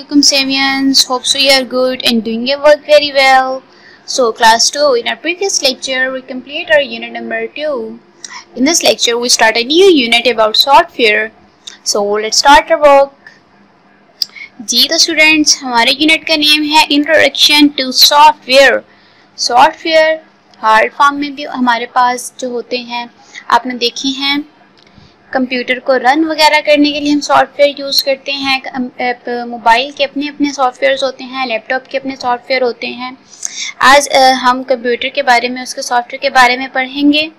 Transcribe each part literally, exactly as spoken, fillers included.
Assalamualaikum Samians. Hope so you are good and doing your work very well. So class two, in our previous lecture we complete our unit number two. In this lecture we start a new unit about software. So let's start our work. जी तो students, हमारे unit का name है introduction to software. Software hard form में भी हमारे पास जो होते हैं आपने देखे हैं. कंप्यूटर को रन वगैरह करने के लिए हम सॉफ्टवेयर यूज़ करते हैं. मोबाइल के अपने अपने सॉफ्टवेयर्स होते हैं, लैपटॉप के अपने सॉफ्टवेयर होते हैं. आज आ, हम कंप्यूटर के बारे में, उसके सॉफ्टवेयर के बारे में पढ़ेंगे.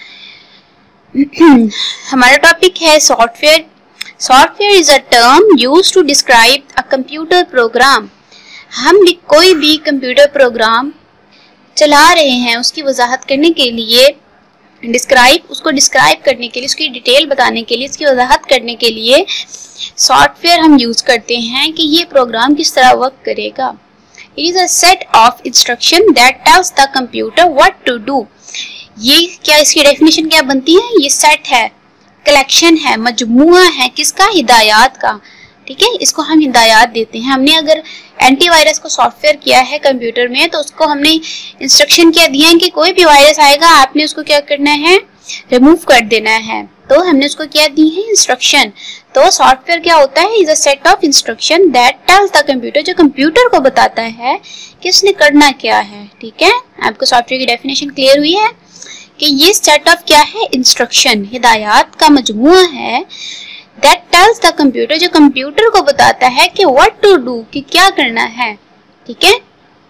हमारा टॉपिक है software. Software is a term used to describe a computer program. हम भी कोई भी कंप्यूटर प्रोग्राम चला रहे हैं उसकी वजाहत करने के लिए, डिस्क्राइब उसको डिस्क्राइब करने के लिए, उसकी डिटेल बताने के लिए, उसकी वजाहत करने के लिए सॉफ्टवेयर हम यूज़ करते हैं कि ये प्रोग्राम किस तरह वर्क करेगा. It is a set of instruction that tells the computer what to do. ये क्या, इसकी डेफिनेशन क्या बनती है? ये सेट है, कलेक्शन है, मजमुआ है किसका? हिदायत का. ठीक है, इसको हम हिदायत देते हैं. हमने अगर एंटीवायरस को सॉफ्टवेयर किया है कंप्यूटर में तो उसको हमने इंस्ट्रक्शन क्या दिया है कि कोई भी वायरस आएगा आपने उसको क्या करना है? रिमूव कर देना है. तो हमने उसको क्या दी है? इंस्ट्रक्शन. तो सॉफ्टवेयर क्या होता है? Is a set of instruction that tells the computer, जो कंप्यूटर को बताता है कि उसने करना क्या है. ठीक है, आपको सॉफ्टवेयर की डेफिनेशन क्लियर हुई है कि ये सेट ऑफ क्या है? इंस्ट्रक्शन, हिदायत का मजमुआ है. दैट टेल्स द कंप्यूटर, जो कंप्यूटर को बताता है कि व्हाट टू डू, कि क्या करना है. ठीक है,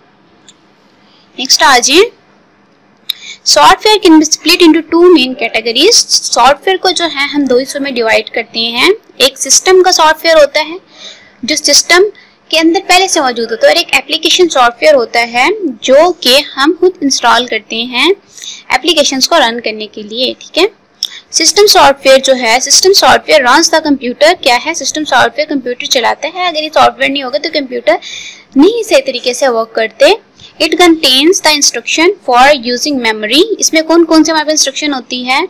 नेक्स्ट आ जाइए. Software can be split into two main categories. Software को जो है हम दो हिस्सों में डिवाइड करते हैं. एक सिस्टम का सॉफ्टवेयर होता है जो सिस्टम के अंदर पहले से मौजूद होता है, और एक एप्लीकेशन सॉफ्टवेयर होता है जो कि हम खुद इंस्टॉल करते हैं एप्लीकेशंस को रन करने के लिए. ठीक है, सिस्टम सॉफ्टवेयर जो है, system software runs the computer. क्या है? सिस्टम सॉफ्टवेयर कंप्यूटर चलाता है. अगर ये सॉफ्टवेयर नहीं होगा तो कंप्यूटर नहीं सही तरीके से वर्क करते. It contains the instruction for using memory. इसमें कौन कौन से हमारे पास इंस्ट्रक्शन होती है?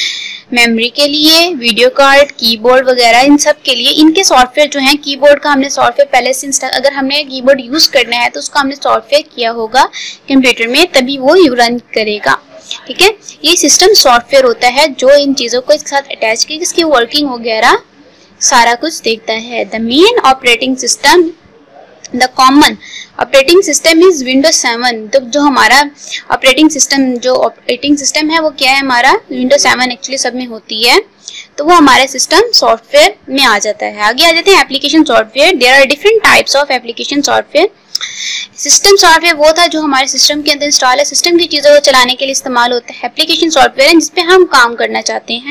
मेमोरी के लिए, वीडियो कार्ड, कीबोर्ड वगैरह, इन सब के लिए. इनके सॉफ्टवेयर जो है, कीबोर्ड का हमने सॉफ्टवेयर पहले से इंस्टॉल, अगर हमने कीबोर्ड यूज करना है तो उसका हमने सॉफ्टवेयर किया होगा कंप्यूटर में, तभी वो रन करेगा. ठीक है, ये सिस्टम सॉफ्टवेयर होता है जो इन चीजों को एक साथ अटैच करके इसकी वर्किंग वगैरह सारा कुछ देखता है. The main operating system, the common operating system is Windows seven. तो जो हमारा ऑपरेटिंग सिस्टम जो ऑपरेटिंग सिस्टम है वो क्या है? हमारा विंडोज सेवन एक्चुअली सब में होती है, तो वो हमारे सिस्टम सॉफ्टवेयर में आ जाता है. आगे आ जाते हैं application software. There are different types of application software. System software वो था जो हमारे सिस्टम के अंदर इंस्टॉल है, सिस्टम की चीज़ों को चलाने के लिए इस्तेमाल होता है. एप्लीकेशन सॉफ्टवेयर है जिसपे हम काम करना चाहते हैं.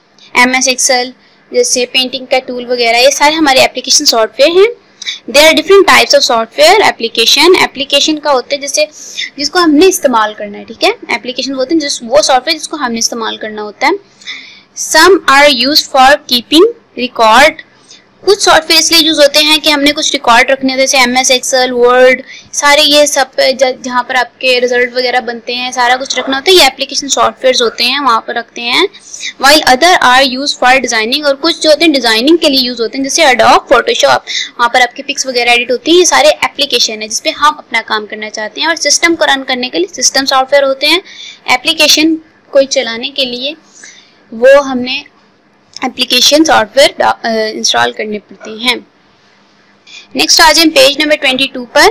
एम एस एक्सेल जैसे पेंटिंग का टूल वगैरह, ये सारे हमारे एप्लीकेशन सॉफ्टवेयर हैं. There are different types of software application. Application का होता है जैसे जिसको हमने इस्तेमाल करना है. ठीक है, एप्लीकेशन वो होते हैं जिस वो सॉफ्टवेयर जिसको हमने इस्तेमाल करना होता है. Some are used for keeping record. कुछ सॉफ्टवेयर इसलिए यूज होते हैं कि हमने कुछ रिकॉर्ड रखने होते हैं, जैसे एम एस एक्सेल, वर्ड, सारे ये सब जहाँ पर आपके रिजल्ट वगैरह बनते हैं, सारा कुछ रखना होता है. ये एप्लीकेशन सॉफ्टवेयर होते हैं, वहाँ पर रखते हैं. While other are use for designing. और कुछ जो होते हैं डिजाइनिंग के लिए यूज होते हैं, जैसे एडोब फोटोशॉप, वहाँ पर आपके पिक्स वगैरह एडिट होती हैं. ये सारे एप्लीकेशन है जिसपे हम अपना काम करना चाहते हैं. और सिस्टम को रन करने के लिए सिस्टम सॉफ्टवेयर होते हैं. एप्लीकेशन कोई चलाने के लिए वो हमने एप्लीकेशन सॉफ्टवेयर इंस्टॉल करने पड़ते हैं. नेक्स्ट आ जाए पेज नंबर ट्वेंटी टू पर.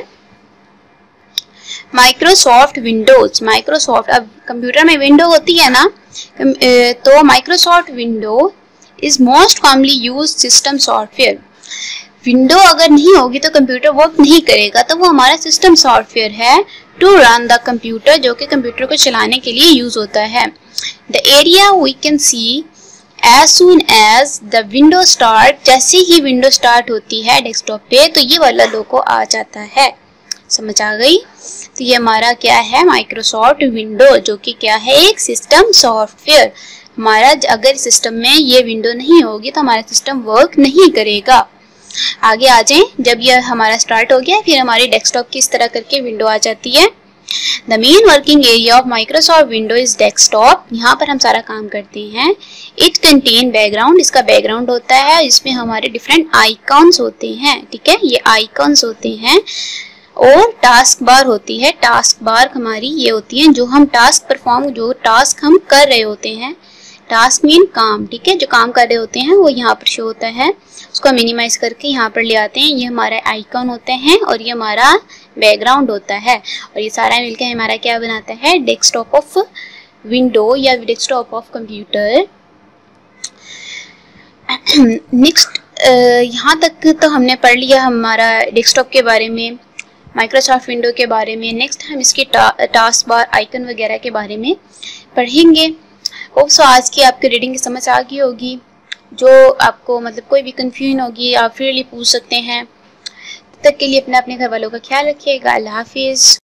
Microsoft Windows. माइक्रोसॉफ्ट, अब कंप्यूटर में विंडो होती है ना, तो Microsoft window is most commonly use system software. Window अगर नहीं होगी तो कंप्यूटर वर्क नहीं करेगा, तो वो हमारा सिस्टम सॉफ्टवेयर है टू रन द कंप्यूटर, जो कि कंप्यूटर को चलाने के लिए यूज होता है. The area we can see as soon as the window start, जैसे ही विंडो स्टार्ट होती है डेस्कटॉप पे तो ये वाला लोगो आ जाता है. समझ आ गई? तो ये हमारा क्या है? माइक्रोसॉफ्ट विंडो, जो कि क्या है? एक सिस्टम सॉफ्टवेयर. हमारा अगर सिस्टम में ये विंडो नहीं होगी तो हमारा सिस्टम वर्क नहीं करेगा. आगे आ जाए. जब यह हमारा स्टार्ट हो गया फिर हमारी डेस्कटॉप की इस तरह करके विंडो आ जाती है. The main working area of Microsoft window is desktop. यहाँ पर हम सारा काम करते हैं। इट कंटेन बैकग्राउंड, इसका बैकग्राउंड होता है, इसमें हमारे डिफरेंट आइकॉन्स होते हैं, ठीक है, ये आइकॉन्स होते हैं। और टास्क बार होती है, टास्क बार हमारी ये होती है जो हम टास्क परफॉर्म, जो टास्क हम कर रहे होते हैं, टास्क मीन काम, ठीक है, जो काम कर रहे होते हैं वो यहाँ पर शो होता है। उसको मिनिमाइज करके यहाँ पर ले आते हैं। ये हमारा आइकॉन होते हैं और ये हमारा बैकग्राउंड होता है, और ये सारा मिलकर हमारा क्या बनाता है, डेस्कटॉप ऑफ विंडो या डेस्कटॉप ऑफ कंप्यूटर। नेक्स्ट, यहाँ तक तो हमने पढ़ लिया हमारा डेस्कटॉप के बारे में, माइक्रोसॉफ्ट विंडो के बारे में। नेक्स्ट हम इसके टा, टास्क बार, आइकन वगैरह के बारे में पढ़ेंगे। होप सो आज की आपकी रीडिंग की समझ आ गई होगी। जो आपको मतलब कोई भी कंफ्यूजन होगी आप फ्रीली पूछ सकते हैं। तब तक के लिए अपना अपने घर वालों का ख्याल रखिएगा। अल्लाह हाफिज़।